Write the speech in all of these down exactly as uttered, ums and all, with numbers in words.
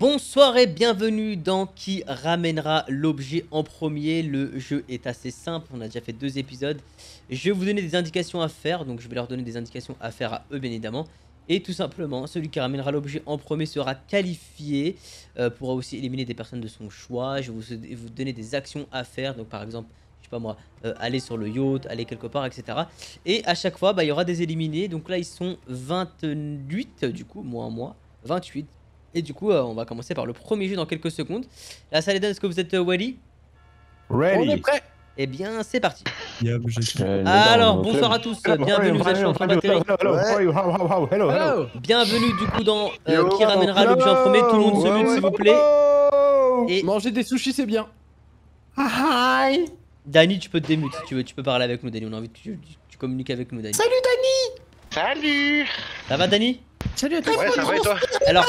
Bonsoir et bienvenue dans Qui ramènera l'objet en premier. Le jeu est assez simple, on a déjà fait deux épisodes. Je vais vous donner des indications à faire, donc je vais leur donner des indications à faire à eux bien évidemment. Et tout simplement, celui qui ramènera l'objet en premier sera qualifié, euh, pourra aussi éliminer des personnes de son choix. Je vais vous, vous donner des actions à faire, donc par exemple, je sais pas moi, euh, aller sur le yacht, aller quelque part, et cetera. Et à chaque fois, bah, il y aura des éliminés, donc là ils sont vingt-huit du coup, moins moi, vingt-huit. Et du coup, euh, on va commencer par le premier jeu dans quelques secondes. Là, ça les donne, est-ce que vous êtes euh, ready? Ready. On est prêt. Eh bien, c'est parti. Yep, Euh, Alors, dans bonsoir club. à tous, bienvenue, vous êtes sur Train Battery. Hello, how are you? How, how, how? Hello, hello. Hello. Bienvenue du coup dans euh, Yo, Qui ramènera hello. l'objet en premier. Tout le monde se Ouais, mute ouais. s'il vous plaît. Et Manger des sushis, c'est bien. Hi. Dani, tu peux te démute si tu veux, tu peux parler avec nous Dani, on a envie que tu, tu- tu communiques avec nous Dani. Salut Dani. Salut. Ça va Dani? Salut à tous. Ouais, ça va et toi? Alors,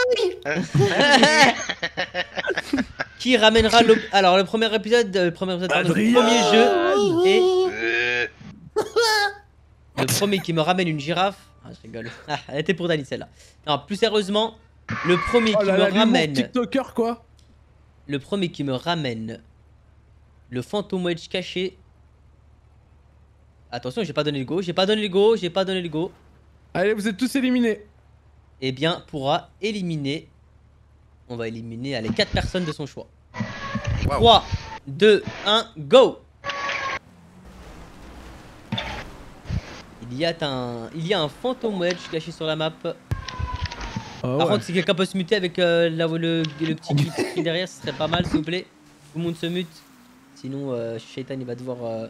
qui ramènera l'objet? Alors, le premier épisode, euh, le premier, épisode, pardon, le Adrien. premier jeu est Euh, le premier qui me ramène une girafe. Ah, je rigole. Ah, elle était pour Dani celle-là. Non, plus sérieusement, le premier Oh qui là me là, l'humour ramène, TikToker quoi. le premier qui me ramène le Phantom Wedge caché. Attention, j'ai pas donné le go, j'ai pas donné le go, j'ai pas donné le go. Allez, vous êtes tous éliminés. Eh bien, pourra éliminer. On va éliminer allez, quatre personnes de son choix. Waouh. trois, deux, un, go! Il y a un, il y a un Phantom Wedge caché sur la map. Oh, Par ouais. contre, si quelqu'un peut se muter avec euh, là, le, le petit clip qui est derrière, ce serait pas mal, s'il vous plaît. Tout le monde se mute. Sinon, euh, Shaitan il va devoir. Euh...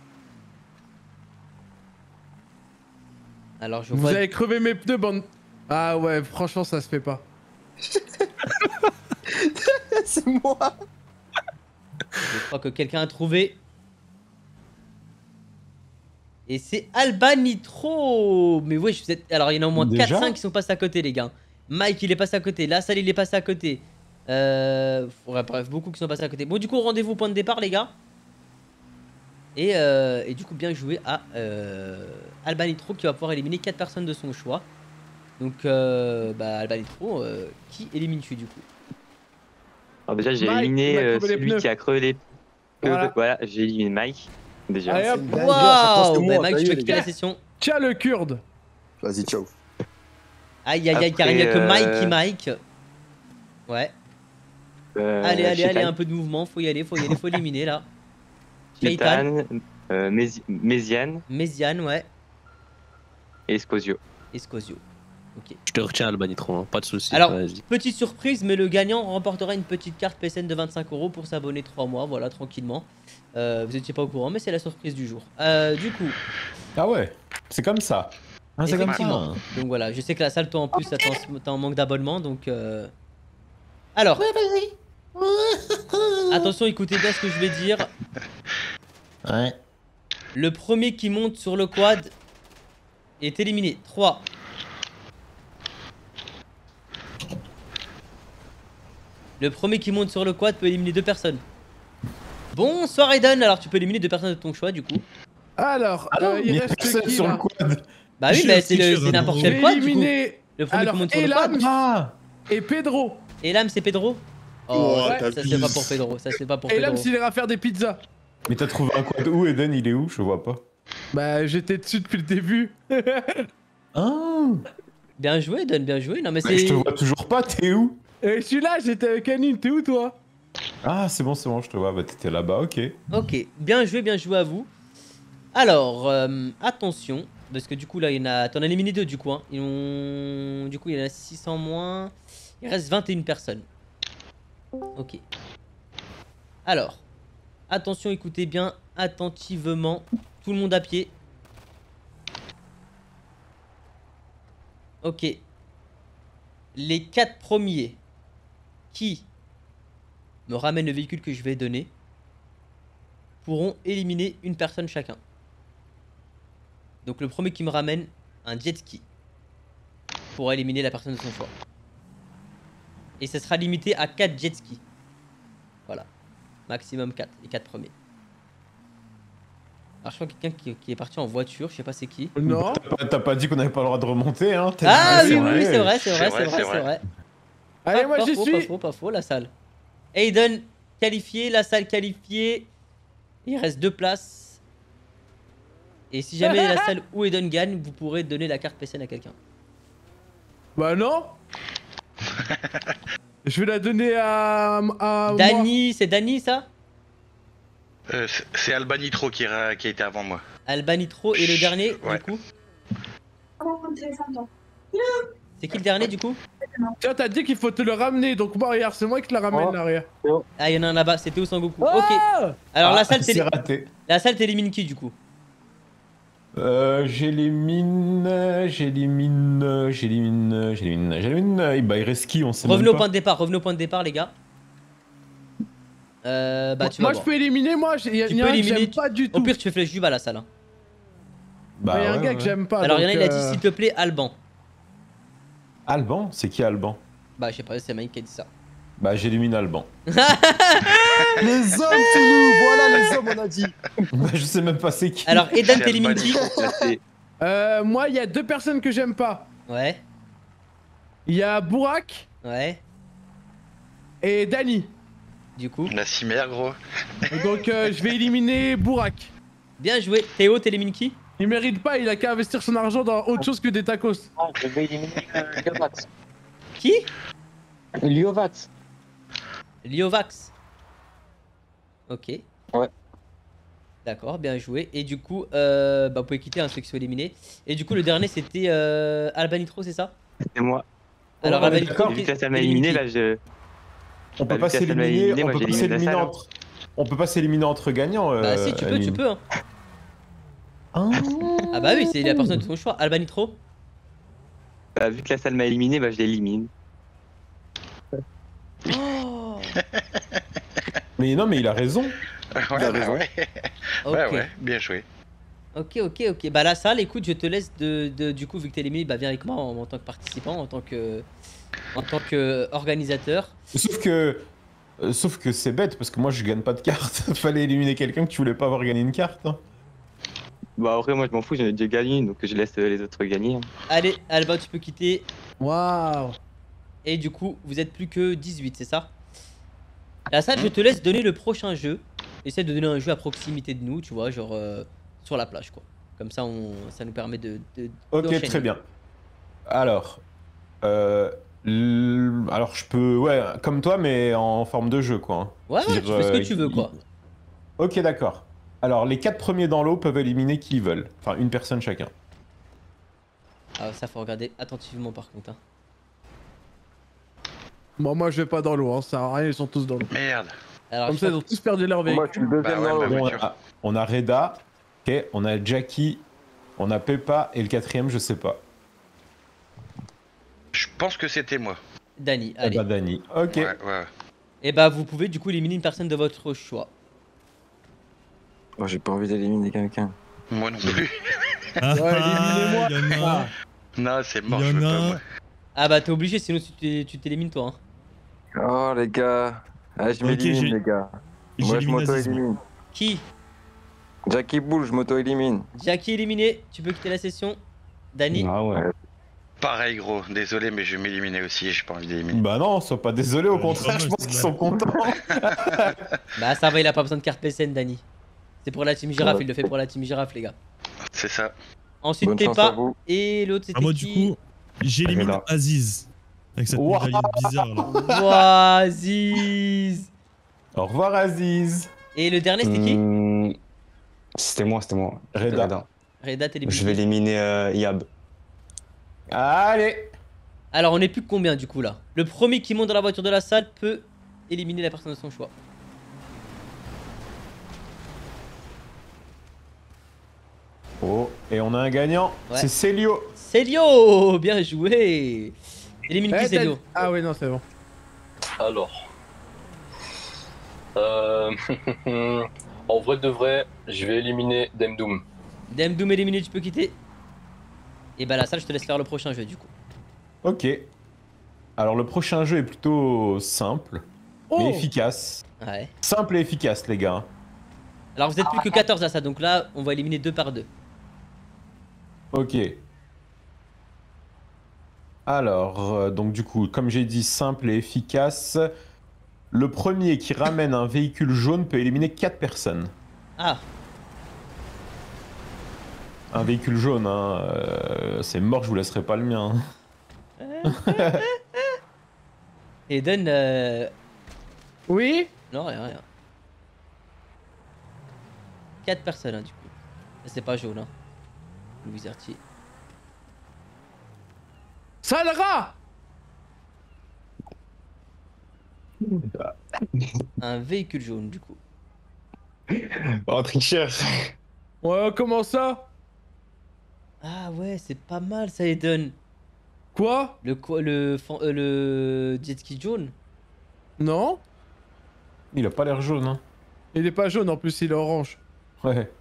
Alors, je Vous vois. avez crevé mes pneus, bande. Ah ouais, franchement, ça se fait pas. C'est moi. Je crois que quelqu'un a trouvé. Et c'est Alba Nitro. Mais ouais, vous êtes... Alors, il y en a au moins Déjà quatre cinq qui sont passés à côté, les gars. Mike, il est passé à côté. La salle, il est passé à côté. Euh... Ouais, bref, beaucoup qui sont passés à côté. Bon, du coup, rendez-vous au point de départ, les gars. Et, euh... Et du coup, bien joué à euh... Alba Nitro qui va pouvoir éliminer quatre personnes de son choix. Donc, euh... bah, Alba Nitro, euh... qui élimines-tu du coup? Alors déjà j'ai Mike, éliminé il a euh, crevé les celui pneus. qui a crevé les pneus. Voilà. Voilà, j'ai éliminé Mike. Déjà. Allez hop, Waouh! Bah, Mike, tu peux quitter la session. tiens le kurde. Vas-y, ciao. Aïe aïe aïe, car Après, il n'y a que euh, Mike qui Mike. Ouais. Euh, Allez, allez, Shaitan, allez, un peu de mouvement, faut y aller, faut y aller, faut éliminer là. Shaitan, Shaitan, euh, Mézi- Méziane Méziane, ouais, et Escosio. et Scosio. Ok. Je te retiens Alba Nitro, hein, pas de soucis. Alors, vas-y. petite surprise, mais le gagnant remportera une petite carte P S N de vingt-cinq euros pour s'abonner trois mois, voilà, tranquillement. Euh, vous étiez pas au courant, mais c'est la surprise du jour. Euh, du coup, Ah ouais. C'est comme ça. Ah, c'est comme effectivement. ça. Donc voilà, je sais que la salle, toi en plus, t'es en, t'es en manque d'abonnement, donc. Euh... Alors. Attention, écoutez bien ce que je vais dire. Ouais. Le premier qui monte sur le quad est éliminé. trois. Le premier qui monte sur le quad peut éliminer deux personnes. Bonsoir Aiden, alors tu peux éliminer deux personnes de ton choix du coup. Alors, Ah non, euh, il il y a reste personne qui sur là le quad. Bah oui, Je mais suis c'est le- sûr, c'est n'importe je quel J'ai quad du coup. éliminé Le premier alors qui monte sur le Elam quad. Ah. et Pedro. Et l'âme c'est Pedro. Oh, Oh, ça, t'as ça vu. c'est pas pour Pedro, ça c'est pas pour Elam Pedro. s'il ira faire des pizzas. Mais t'as trouvé un quad où, Eden? Il est où? Je vois pas. Bah j'étais dessus depuis le début. Ah. Bien joué Aiden, bien joué. Non mais Mais je c'est... te vois toujours pas. T'es où? Et je suis là, j'étais avec Anine, t'es où toi? Ah, c'est bon, c'est bon, je te vois. Bah, t'étais là-bas, ok. Ok, bien joué, bien joué à vous. Alors, euh, attention, parce que du coup là il y en a... T'en as éliminé deux du coup, hein. Ils ont... Du coup il y en a six cents moins. Il reste vingt et une personnes. Ok. Alors, attention, écoutez bien attentivement. Tout le monde à pied. Ok. Les quatre premiers qui me ramènent le véhicule que je vais donner pourront éliminer une personne chacun. Donc le premier qui me ramène un jet ski pourra éliminer la personne de son choix. Et ça sera limité à quatre jet skis. Voilà. Maximum quatre, les quatre premiers. Alors je crois quelqu'un qui, qui est parti en voiture, je sais pas c'est qui. Non. T'as pas, t'as pas dit qu'on avait pas le droit de remonter, hein? T'as Ah dit- oui, Ouais, oui, ouais. c'est vrai, c'est vrai, C'est c'est vrai, vrai, c'est c'est vrai. vrai. Allez, Ah, moi pas j'y faux, suis. Pas faux, pas faux, la salle. Aiden qualifié, la salle qualifiée. Il reste deux places. Et si jamais la salle où Aiden gagne, vous pourrez donner la carte P C N à quelqu'un. Bah non. Je vais la donner à, à moi. Dany, c'est Dany ça? Euh, c'est- c'est Albanitro qui, a- qui a été avant moi. Albanitro et le Chut, dernier ouais. du coup? C'est qui le dernier du coup? Tiens, t'as dit qu'il faut te le ramener, donc moi, regarde, c'est moi qui te la ramène Oh. là, regarde. Ah, il y en a un là-bas, c'était où Sangoku? Oh Ok. Alors la Ah, salle, c'est t'éli- raté. la salle t'élimine qui du coup? Euh, j'élimine, j'élimine, j'élimine, j'élimine, j'élimine. euh, Bah, il reste qui? On sait Revenez même au pas. point de départ, revenez au point de départ les gars. Euh, bah tu vas moi, je voir. peux éliminer, moi, il y a, Tu y a peux un que éliminer, j'aime tu- pas du tout. Au pire tu fais flèche du bas à la salle. Hein. Bah, Il y a un ouais, gars ouais. que j'aime pas. Alors il y en a, donc, il a dit euh, s'il te plaît Alban. Alban? C'est qui Alban? Bah je sais pas, c'est Mike qui a dit ça. Bah, j'élimine Alban. Les hommes, c'est nous. Voilà les hommes, on a dit. Bah, je sais même pas c'est qui. Alors Eden C'est t'élimines qui? Albanitro. Là, c'est- Euh, moi, il y a deux personnes que j'aime pas. Ouais, Il y a Bourak ouais. et Dany. Du coup, La cimère, gros. Et donc, euh, je vais éliminer Bourak. bien joué. Théo t'élimines qui? Il mérite pas, il a qu'à investir son argent dans autre chose que des tacos. Ah, je vais éliminer euh, Liovax. Qui? Liovax. Liovax. Ok. Ouais. D'accord, bien joué. Et du coup, euh, bah vous pouvez quitter un ceux qui sont éliminés. Et du coup le dernier c'était euh, Albanitro, c'est ça? C'est moi. Alors on est Albanitro, d'accord. Et vu qui- que la salle m'a t'élimines éliminé, qui? là, je. On peut Bah, pas vu que la salle m'a s'éliminer, éliminé, on moi, peut pas j'élimine la s'éliminer salle, entre. On peut pas s'éliminer entre gagnants. Bah euh, si tu peux, tu Aline. peux. Hein. Ah. Ah bah oui, c'est la personne de ton choix. Albanitro. Bah, vu que la salle m'a éliminé, bah, je l'élimine. Oh. Mais non, mais il a raison. Ouais, a bah raison. ouais. Ok. Ouais, ouais, bien joué. Ok, ok, ok. Bah la salle, écoute, je te laisse de, de- du coup, vu que t'es éliminé, bah viens avec moi en, en tant que participant, en tant que, en tant que organisateur. Sauf que. euh, Sauf que c'est bête parce que moi je gagne pas de carte. Fallait éliminer quelqu'un que tu voulais pas avoir gagné une carte. hein. Bah, après, moi, je m'en fous, j'en ai déjà gagné, donc je laisse euh, les autres gagner. hein. Allez, Alba, tu peux quitter. Waouh. Et du coup, vous êtes plus que dix-huit, c'est ça? La salle, je te laisse donner le prochain jeu. Essaie de donner un jeu à proximité de nous, tu vois, genre euh, sur la plage, quoi. Comme ça, on, ça nous permet de. de Ok, d'enchaîner. très bien. Alors. Euh, l- Alors je peux. Ouais, comme toi, mais en forme de jeu, quoi. hein. Ouais, ouais, tu C'est-à-dire, fais ce que euh, tu veux, il- quoi. Ok, d'accord. Alors, les quatre premiers dans l'eau peuvent éliminer qui ils veulent. Enfin, une personne chacun. Ah, ça, faut regarder attentivement, par contre. Hein. Bon, moi, je vais pas dans l'eau, hein, ça sert à rien, ils sont tous dans l'eau. Merde. Alors, Comme je ça, ils crois ont tous perdu leur Moi, véhicule. je suis le deuxième Bah ouais, dans bah l'eau. ouais. Bon, on, voiture. a, on a Reda, ok, on a Jackie, on a Peppa, et le quatrième, je sais pas. Je pense que c'était moi. que- Dany, Eh allez. bah, Dany. Ok. Ouais, ouais. Et bah, vous pouvez du coup éliminer une personne de votre choix. Moi, j'ai pas envie d'éliminer quelqu'un. Moi non plus. Ouais, éliminez-moi. Il y en a un. Ah. Non, c'est mort, Il y je en veux a pas, un. moi. Ah bah, t'es obligé, sinon tu t'é- tu t'élimines toi. Hein. Oh, les gars. Ah, je Ok, m'élimine, j'ai- les gars. Moi, je J'élimine Aziz, moi. m'auto-élimine. Qui? Jackie Bull, je m'auto-élimine. Jackie éliminé, tu peux quitter la session. Dany. Ah ouais. Pareil, gros. Désolé, mais je vais m'éliminer aussi. J'ai pas envie d'éliminer. Bah non, sois pas désolé, au Ouais, contraire, pas je mal, pense qu'ils celle-là. sont contents. Bah, ça va, il a pas besoin de carte P C N, Dany. C'est pour la team girafe, Ouais. il le fait pour la team girafe, les gars. C'est ça. Ensuite, Bonne chance à Peppa. vous. Et l'autre, c'était Ah, moi, qui? du coup, j'élimine Reda. Aziz. Avec cette Ouah. médaillette bizarre là. Vas-y. Au revoir, Aziz. Et le dernier, c'était qui? Hmm, C'était moi, c'était moi. Reda. Reda. Reda, t'es éliminé. Je vais éliminer euh, Yab. Allez. Alors, on est plus que combien du coup là? Le premier qui monte dans la voiture de la salle peut éliminer la personne de son choix. Oh, et on a un gagnant, Ouais. c'est Célio. Célio, bien joué. Élimine Eh, qui, t'as- Célio? Ah, ouais, non, c'est bon. Alors. Euh... en vrai de vrai, je vais éliminer Demdoom. Demdoom éliminé, tu peux quitter. Et bah la salle, je te laisse faire le prochain jeu du coup. Ok. Alors, le prochain jeu est plutôt simple, Oh. mais efficace. Ouais. Simple et efficace, les gars. Alors vous êtes plus que quatorze à ça, donc là on va éliminer deux par deux. Ok. Alors, euh, donc du coup, comme j'ai dit, simple et efficace. Le premier qui ramène un véhicule jaune peut éliminer quatre personnes. Ah, Un véhicule jaune, hein, euh, c'est mort, je vous laisserai pas le mien. hein. Eden, euh... Oui. non, rien, rien. quatre personnes, hein, du coup. C'est pas jaune, hein. Louis Artier. Sale rat. Un véhicule jaune, du coup. Oh, tricheur. Ouais, comment ça? Ah ouais, c'est pas mal ça, Eden. Quoi? Le quoi, le, fan- euh, le jet ski jaune. Non. Il a pas l'air jaune, hein. Il est pas jaune en plus, il est orange. Ouais.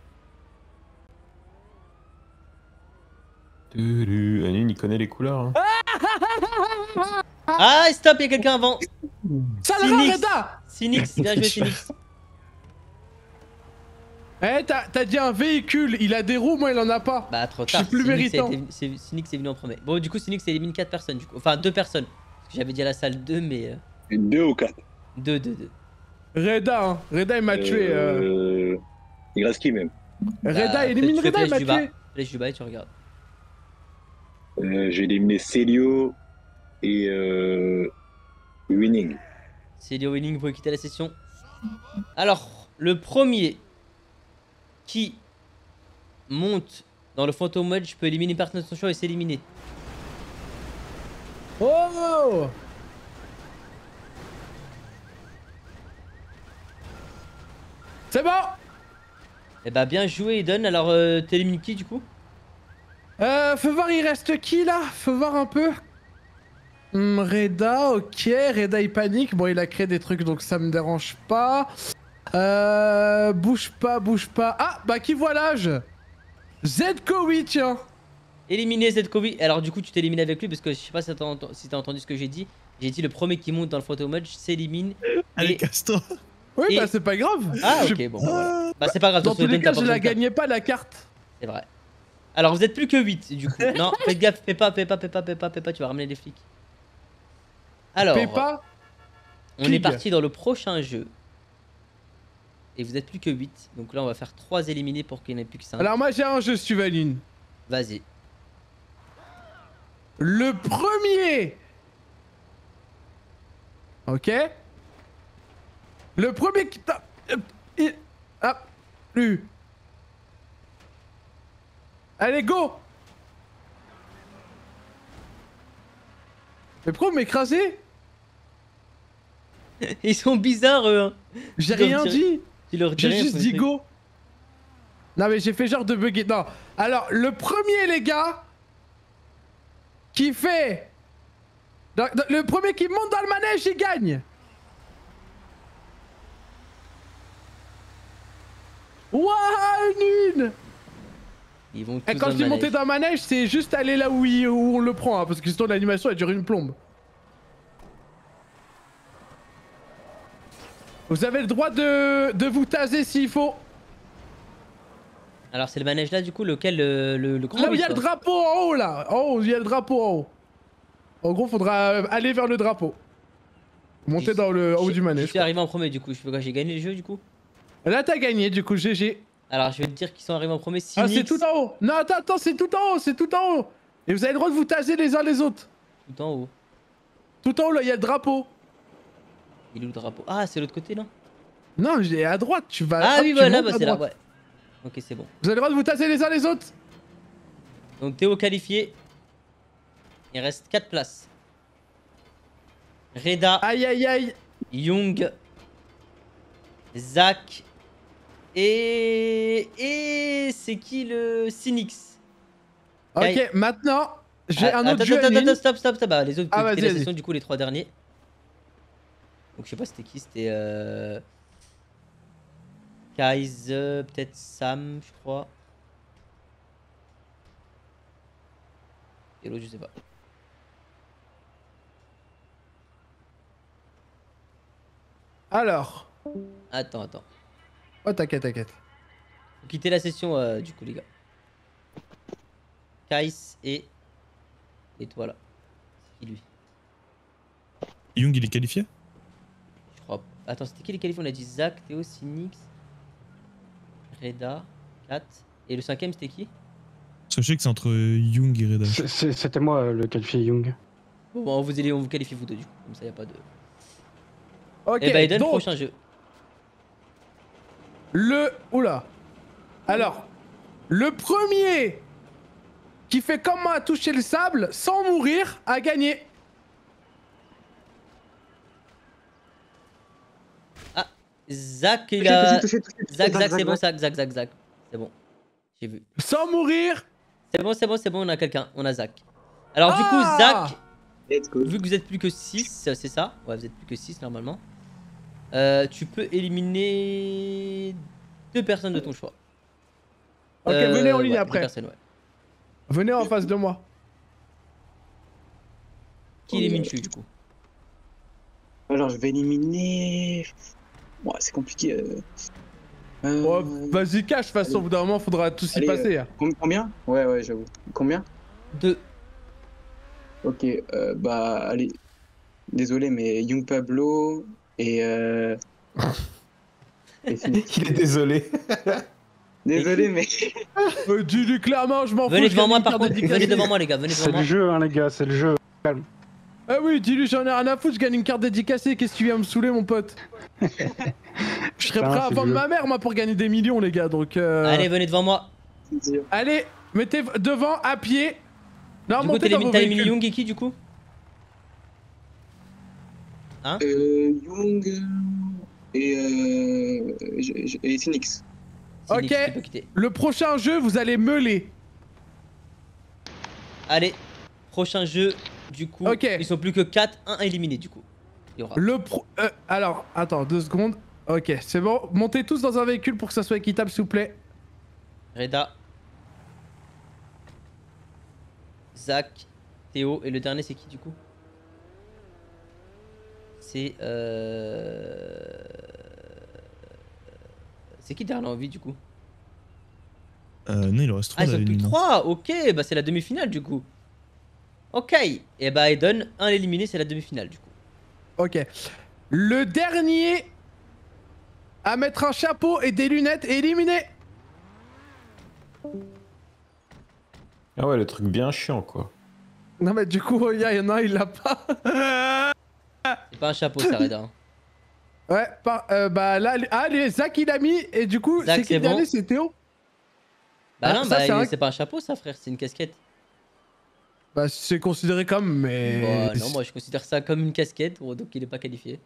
Tudu, Anine, il connaît les couleurs. Hein. Ah, stop, il y a quelqu'un avant. Sale rat, Cynix. Reda. Cynix, bien joué, Cynix. Eh, t'as t'as dit un véhicule, il a des roues, moi il en a pas. Bah, trop Je suis tard. plus Cynix a méritant. été- c'est- Cynix est venu en premier. Bon, du coup, Cynix élimine quatre personnes, du coup. Enfin, deux personnes. Parce que j'avais dit à la salle deux, mais. euh, Deux ou quatre. deux, deux, deux. Reda, hein. Reda il m'a tué. euh. Euh... Il reste qui même Reda, Bah, élimine tu fais Reda, il flèche m'a du bas. tué. Flèche du bas et tu regardes. euh, J'ai éliminé Célio et euh... Winning. C'est Leo Winning pour quitter la session. Alors, le premier qui monte dans le Phantom Mode, je peux éliminer une personne de son choix et s'éliminer. Oh. C'est bon. Eh bah, bien joué, Eden. Alors, euh, t'élimines qui du coup? Euh, faut voir, il reste qui là? Faut voir un peu. Hmm, Reda, ok. Reda il panique. Bon, il a créé des trucs donc ça me dérange pas. Euh. Bouge pas, bouge pas. Ah, bah qui voit l'âge? Zedkowi, tiens. Éliminer Zedkovi. Alors, du coup, tu t'élimines avec lui parce que je sais pas si t'as ent- si t'as entendu ce que j'ai dit. J'ai dit le premier qui monte dans le Phantom Mode s'élimine. Allez, Et- casse-toi. Oui, Et- bah c'est pas grave. Ah, Je- ok, bon, bah, voilà. Bah, c'est pas grave, Dans de tous toute les façon, cas, t'as pas je la besoin de gagnais pas la carte. C'est vrai. Alors, vous êtes plus que huit du coup. Non, faites gaffe, fais pas, fais pas, fais pas, fais pas, fais pas, tu vas ramener les flics. Alors, Paye pas. on est Pig. parti dans le prochain jeu. Et vous êtes plus que huit. Donc là, on va faire trois éliminés pour qu'il n'y en ait plus que cinq. Alors moi j'ai un jeu si tu veux, Aline. Vas-y. Le premier. Ok. Le premier qui t'a... euh, il- Ah. Lui. Allez, go. Mais pourquoi vous m'écrasez? Ils sont bizarres, eux. hein. J'ai Tu leur rien dis- dit. Tu leur dis J'ai rien, juste faut dit essayer. go. Non mais j'ai fait genre de bugger. Non. Alors le premier les gars qui fait dans- dans- le premier qui monte dans le manège il gagne. Ouah une. Ils vont Et tous quand dans je le dis monter manège. dans le manège c'est juste aller là où, il- où on le prend hein, parce que sinon l'animation elle dure une plombe. Vous avez le droit de, de vous taser s'il faut. Alors, c'est le manège là, du coup, lequel le, le, le grand Là où il y huit, a le quoi. drapeau en haut là. En haut, il y a le drapeau en haut. En gros, faudra euh, aller vers le drapeau. Monter Je- dans le en haut je- du Je manège. suis arrivé en premier, du coup. Je fais quoi? J'ai gagné le jeu, du coup. Là, t'as gagné, du coup, G G. Alors, je vais te dire qu'ils sont arrivés en premier. Ah, Cynix, c'est tout en haut. Non, attends, attends, c'est tout en haut, c'est tout en haut. Et vous avez le droit de vous taser les uns les autres. tout en haut. Tout en haut, là, il y a le drapeau. Il est où le drapeau? Ah, c'est l'autre côté, non? Non, j'ai à droite, tu vas. Ah hop, oui, tu voilà, montes bah, à c'est là, droite. ouais. Ok, c'est bon. Vous avez le droit de vous taser les uns les autres. Donc, Théo qualifié. Il reste quatre places. Reda, Aïe, aïe, aïe. Young, Zach et. Et. C'est qui le Cynix? Ok, Aïe. maintenant, j'ai Ah, un autre attends, jeu. attends, Aline. attends, stop, stop, stop. Bah, les autres, Ah, vous quitter vas-y, la vas-y. session, du coup, les trois derniers. Donc, je sais pas c'était qui, c'était. Euh... Kaiser, peut-être Sam, je crois. Et l'autre, je sais pas. Alors. Attends, attends. Oh, t'inquiète, t'inquiète. Vous quittez la session, euh, du coup, les gars. Kais et. Et toi là. Qui lui? Young, il est qualifié? Je crois. Attends, c'était qui les qualifiés? On a dit Zach, Théo, Cynix, Reda, Kat. Et le cinquième, c'était qui? Sachez que c'est entre Young et Reda. C'était moi le qualifié Young. Bon, bon, on vous, allez, on vous qualifie vous deux du coup. Comme ça, y a pas de. Ok, Et bah, Eden, donc, prochain jeu. Le... Oula. Alors, le premier qui fait comme moi à toucher le sable sans mourir a gagné. Ah, Zach, il Touché, a. touché, touché, touché, Zach, Zach, Zach, Zach, c'est bon, Zach. Zach, Zach, Zach, Zach. C'est bon. J'ai vu. Sans mourir. C'est bon, c'est bon, c'est bon, on a quelqu'un. On a Zach. Alors, du Ah coup, Zach, Let's go. vu que vous êtes plus que six, c'est ça? Ouais, vous êtes plus que six normalement. Euh, tu peux éliminer deux personnes de ton choix. Ok, venez en ligne ouais, après. deux personnes, ouais. Venez en face de moi. Qui élimines-tu du coup? Alors, je vais éliminer. Ouais, c'est compliqué. Euh... Euh... Oh, vas-y, cache, de toute façon, au bout d'un moment, faudra tous y Allez, passer. euh, hein. com- Combien? Ouais, ouais, j'avoue. Combien? Deux. Ok, euh, bah, allez. Désolé, mais Young Pablo et. Euh... et Phoenix. Il est désolé. Désolé, mais. Euh, Dis-lui clairement, je m'en fous. Venez je devant gagne moi une par carte contre, dédicacée. venez devant moi les gars, venez devant C'est moi. le jeu, hein, les gars, c'est le jeu. Calme. Ah oui, dis-lui, j'en ai rien à foutre, je gagne une carte dédicacée. Qu'est-ce que tu viens me saouler, mon pote? Je serais Putain, prêt à c'est vendre le jeu. ma mère, moi, pour gagner des millions, les gars. Donc. Euh... Allez, venez devant moi. Allez, mettez devant, à pied. Non, Du coup, montez dans vos t'as éliminé véhicules. Young et qui du coup? Hein? Euh, Young et. Euh... j- j- et Phoenix. Phoenix, Ok. tu peux quitter. Le prochain jeu, vous allez meuler. Allez, prochain jeu. Du coup, Ok. ils sont plus que quatre, un éliminé du coup. Il y aura. Le pro... euh, alors, attends, deux secondes. Ok, c'est bon. Montez tous dans un véhicule pour que ça soit équitable, s'il vous plaît. Reda, Zach, Théo et le dernier c'est qui du coup? C'est euh... C'est qui dernier en vie du coup? Euh, non, il en reste trois. Ah ils sont plus que d'éliminés. trois, ok, bah c'est la demi-finale du coup. Ok, et bah Eden, un éliminé c'est la demi-finale du coup. Ok. Le dernier à mettre un chapeau et des lunettes est éliminé. Ah ouais, le truc bien chiant, quoi. Non mais du coup, il y en a un, il l'a pas. C'est pas un chapeau ça Reda. hein. Ouais, par, euh, bah là, ah, les Zach il a mis, et du coup, Zach, c'est qui c'est le dernier, bon. c'est Théo. Bah Ah, non, ça, bah c'est il- un- c'est pas un chapeau ça frère, c'est une casquette. Bah c'est considéré comme, mais... Bah non, moi je considère ça comme une casquette, gros, donc il est pas qualifié.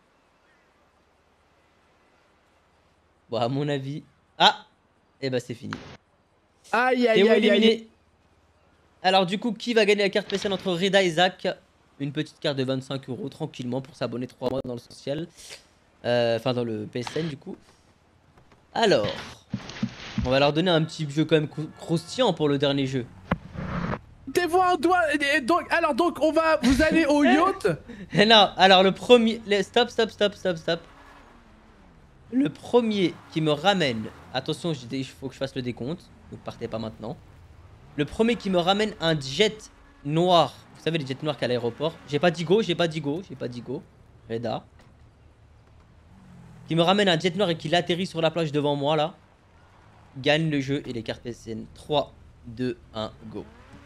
Bon, à mon avis. Ah! Et bah c'est fini. Aïe aïe Théo aïe aïe. éliminé. Alors du coup, qui va gagner la carte spéciale entre Reda et Zach? Une petite carte de vingt-cinq euros tranquillement pour s'abonner trois mois dans le social. Euh, Enfin dans le P S N du coup. Alors, on va leur donner un petit jeu quand même cro- croustillant pour le dernier jeu. Mettez-vous un doigt, et donc, alors donc on va, vous allez au yacht. Non, alors le premier... le- Stop, stop, stop, stop, stop. Le premier qui me ramène... Attention, il faut que je fasse le décompte. Donc partez pas maintenant. Le premier qui me ramène un jet noir. Vous savez les jets noirs qu'il y a à l'aéroport. J'ai pas dit go, j'ai pas dit go, j'ai pas dit go. Reda. Qui me ramène un jet noir et qui l'atterrit sur la plage devant moi là. Gagne le jeu et les cartes P S N. trois, deux, un, go.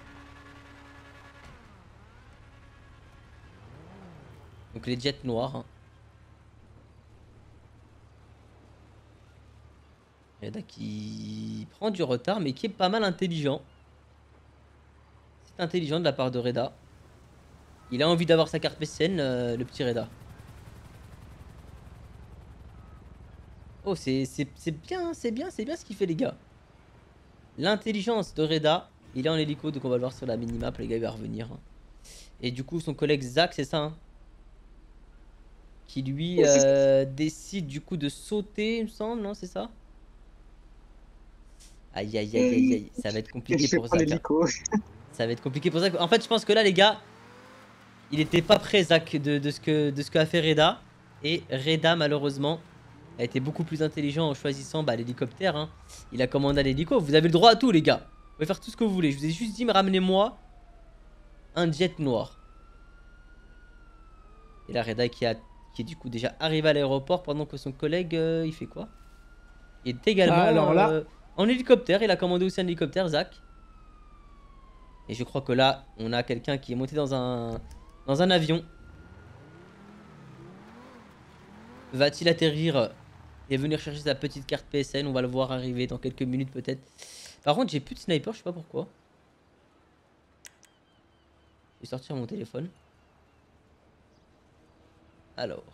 Donc les jets noirs. Hein. Reda qui prend du retard mais qui est pas mal intelligent. C'est intelligent de la part de Reda. Il a envie d'avoir sa carte P S N, euh, le petit Reda. Oh, c'est c'est- c'est bien, c'est bien, c'est bien ce qu'il fait les gars. L'intelligence de Reda. Il est en hélico donc on va le voir sur la minimap, les gars il va revenir. hein. Et du coup son collègue Zach, c'est ça hein, qui lui euh, décide du coup de sauter il me semble, non c'est ça? Aïe aïe aïe aïe aïe, ça va être compliqué Je vais pour prendre Zach. hein. l'hélico. Ça va être compliqué pour Zach. En fait, je pense que là, les gars, il était pas prêt, Zach, de, de ce que de ce qu'a fait Reda. Et Reda, malheureusement, a été beaucoup plus intelligent en choisissant bah, l'hélicoptère. Hein. Il a commandé l'hélico. Vous avez le droit à tout, les gars. Vous pouvez faire tout ce que vous voulez. Je vous ai juste dit, mais ramenez-moi un jet noir. Et là, Reda qui, a, qui est du coup déjà arrivé à l'aéroport pendant que son collègue, euh, il fait quoi? Il est également Ah, alors là... euh, en hélicoptère. Il a commandé aussi un hélicoptère, Zach. Et je crois que là, on a quelqu'un qui est monté dans un, dans un avion. Va-t-il atterrir et venir chercher sa petite carte P S N? On va le voir arriver dans quelques minutes peut-être. Par contre, j'ai plus de sniper, je sais pas pourquoi. Je vais sortir mon téléphone. Alors.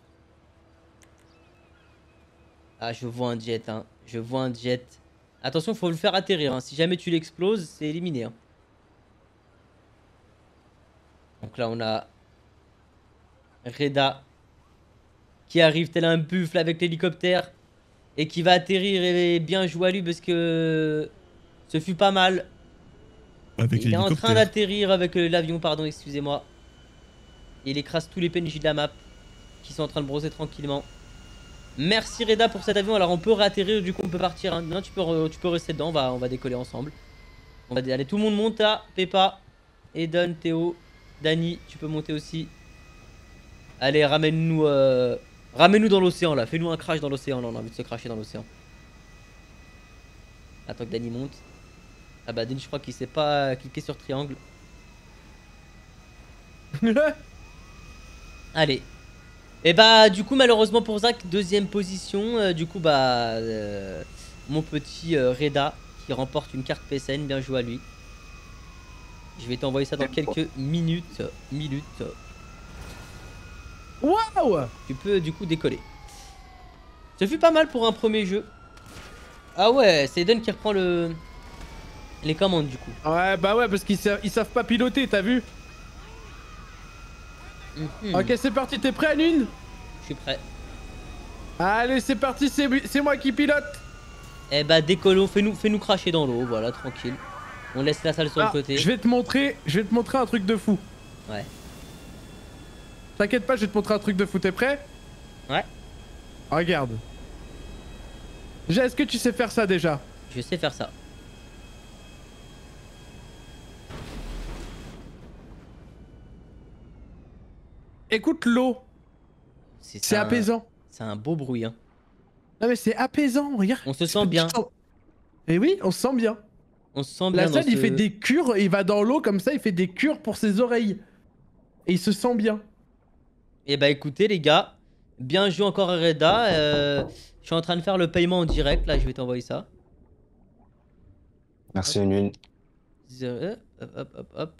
Ah, je vois un jet, hein. Je vois un jet. Attention, faut le faire atterrir, hein. Si jamais tu l'exploses, c'est éliminé, hein. Donc là, on a Reda qui arrive tel un buffle avec l'hélicoptère et qui va atterrir. Et bien joué à lui parce que ce fut pas mal. Avec Il est en train d'atterrir avec l'avion, pardon, excusez-moi. Il écrase tous les P N J de la map qui sont en train de brosser tranquillement. Merci Reda pour cet avion. Alors on peut réatterrir, du coup on peut partir, hein. Non, tu peux, tu peux rester dedans, on va, on va décoller ensemble. On va aller, tout le monde monte là. Peppa, Eden, Théo, Dani, tu peux monter aussi. Allez, ramène-nous euh... ramène-nous dans l'océan là. Fais-nous un crash dans l'océan là, on a envie de se crasher dans l'océan. Attends que Dani monte. Ah bah Dani, je crois qu'il sait pas cliquer sur triangle. Allez. Et bah du coup malheureusement pour Zach, deuxième position. euh, Du coup bah euh, mon petit euh, Reda qui remporte une carte P S N. Bien joué à lui. Je vais t'envoyer ça dans quelques minutes. Minutes. Waouh! Tu peux du coup décoller. Ce fut pas mal pour un premier jeu. Ah ouais, c'est Eden qui reprend le... les commandes du coup. Ouais bah ouais parce qu'ils savent, ils savent pas piloter, t'as vu? Mmh. Ok c'est parti, t'es prêt Lune? Je suis prêt. Allez c'est parti, c'est moi qui pilote. Eh bah décollons, fais-nous fais-nous cracher dans l'eau, voilà, tranquille. On laisse la salle sur ah, le côté. Je vais te montrer, je vais te montrer un truc de fou. Ouais. T'inquiète pas, je vais te montrer un truc de fou, t'es prêt? Ouais. Regarde. Déjà, est-ce que tu sais faire ça déjà? Je sais faire ça. Écoute l'eau. C'est un... apaisant. C'est un beau bruit, hein. Non mais c'est apaisant, regarde. On se sent bien. Et oui, on se sent bien. On se sent bien. La salle, dans il ce... fait des cures, il va dans l'eau comme ça, il fait des cures pour ses oreilles. Et il se sent bien. Et bah écoutez les gars, bien joué encore à Reda. Euh, je suis en train de faire le paiement en direct, là je vais t'envoyer ça. Merci Lune. Hop, hop, hop, hop.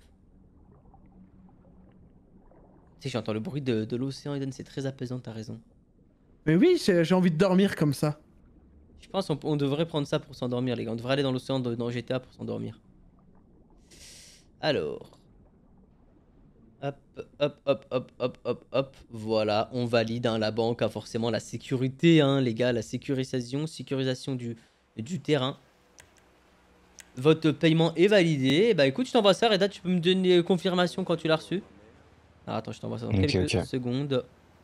Tu sais, j'entends le bruit de, de l'océan, Eden, c'est très apaisant, t'as raison. Mais oui, j'ai envie de dormir comme ça. Je pense qu'on on devrait prendre ça pour s'endormir, les gars. On devrait aller dans l'océan dans G T A pour s'endormir. Alors. Hop, hop, hop, hop, hop, hop, hop. Voilà, on valide, hein. La banque a forcément la sécurité, hein, les gars. La sécurisation, sécurisation du, du terrain. Votre paiement est validé. Bah écoute, je t'envoie ça, Reda. Tu peux me donner confirmation quand tu l'as reçu? Alors attends, je t'envoie ça dans okay, quelques okay. secondes.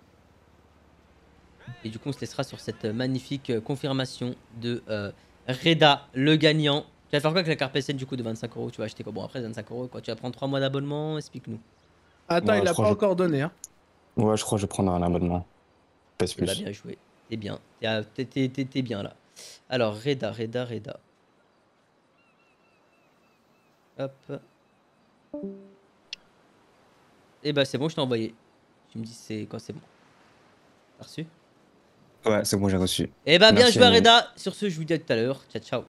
Et du coup, on se laissera sur cette magnifique confirmation de euh, Reda, le gagnant. Tu vas faire quoi avec la carte P S N du coup de vingt-cinq euros? Tu vas acheter quoi? Bon, après vingt-cinq euros, quoi. Tu vas prendre trois mois d'abonnement? Explique-nous. Attends, ouais, il a pas je... encore donné, hein. Ouais, je crois que je vais prendre un abonnement. Pas plus. Bah, bien joué. T'es bien. T'es bien là. Alors, Reda, Reda, Reda. Hop. Et bah, c'est bon, je t'ai envoyé. Tu me dis c'est quand c'est bon. T'as reçu? Ouais, c'est bon, j'ai reçu. Et bah, bien Merci, joué, Reda. Sur ce, je vous dis à tout à l'heure. Ciao, ciao.